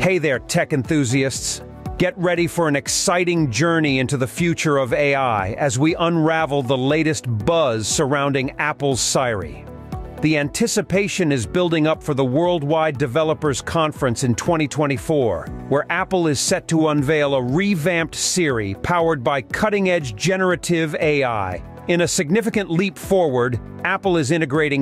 Hey there, tech enthusiasts. Get ready for an exciting journey into the future of AI as we unravel the latest buzz surrounding Apple's Siri. The anticipation is building up for the Worldwide Developers Conference in 2024, where Apple is set to unveil a revamped Siri powered by cutting-edge generative AI. In a significant leap forward, Apple is integrating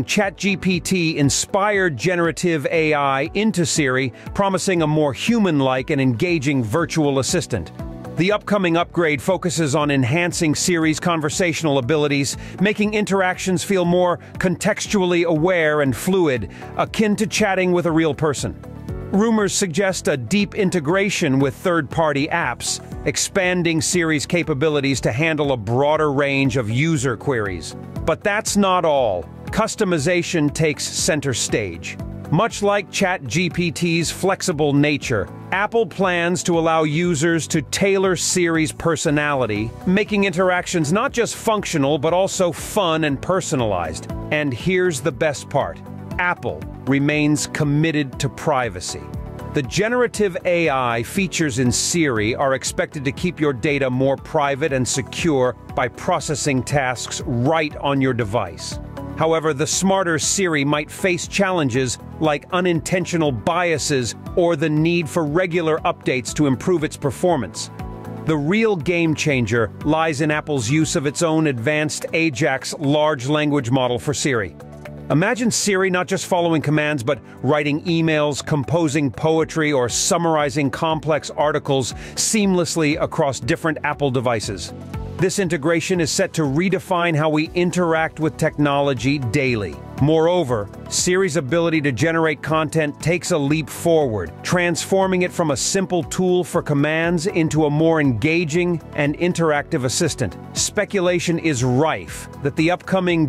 ChatGPT-inspired generative AI into Siri, promising a more human-like and engaging virtual assistant. The upcoming upgrade focuses on enhancing Siri's conversational abilities, making interactions feel more contextually aware and fluid, akin to chatting with a real person. Rumors suggest a deep integration with third-party apps, expanding Siri's capabilities to handle a broader range of user queries. But that's not all. Customization takes center stage. Much like ChatGPT's flexible nature, Apple plans to allow users to tailor Siri's personality, making interactions not just functional but also fun and personalized. And here's the best part. Apple remains committed to privacy. The generative AI features in Siri are expected to keep your data more private and secure by processing tasks right on your device. However, the smarter Siri might face challenges like unintentional biases or the need for regular updates to improve its performance. The real game changer lies in Apple's use of its own advanced Ajax large language model for Siri. Imagine Siri not just following commands, but writing emails, composing poetry, or summarizing complex articles seamlessly across different Apple devices. This integration is set to redefine how we interact with technology daily. Moreover, Siri's ability to generate content takes a leap forward, transforming it from a simple tool for commands into a more engaging and interactive assistant. Speculation is rife that the upcoming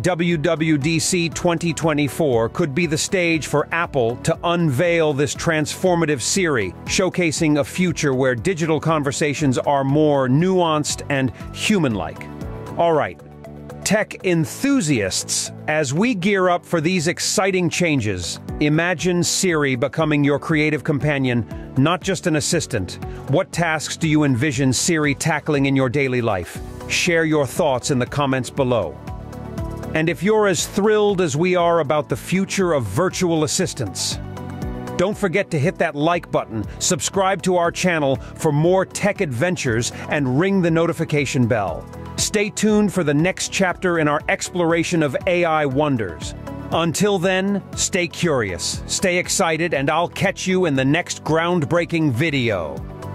WWDC 2024 could be the stage for Apple to unveil this transformative Siri, showcasing a future where digital conversations are more nuanced and human-like. All right. Tech enthusiasts, as we gear up for these exciting changes, imagine Siri becoming your creative companion, not just an assistant. What tasks do you envision Siri tackling in your daily life? Share your thoughts in the comments below. And if you're as thrilled as we are about the future of virtual assistants, don't forget to hit that like button, subscribe to our channel for more tech adventures, and ring the notification bell. Stay tuned for the next chapter in our exploration of AI wonders. Until then, stay curious, stay excited, and I'll catch you in the next groundbreaking video.